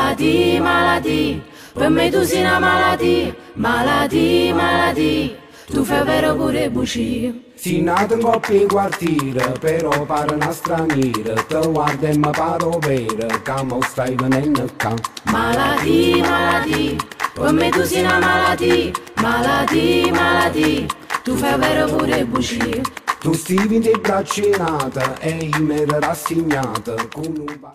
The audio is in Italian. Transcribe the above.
Malattia, malattia, per me tu sei una malattia. Malattia, malattia, tu fai vero pure bugie. Si nato in coppia in quartiere, però pare una straniera. Te guarda e mi paro vera, che mo stai venendo qua. Malattia, malattia, per me tu sei una malattia. Malattia, malattia, tu fai vero pure bugie. Tu stivi in braccia nata e io mi ero rassegnata con un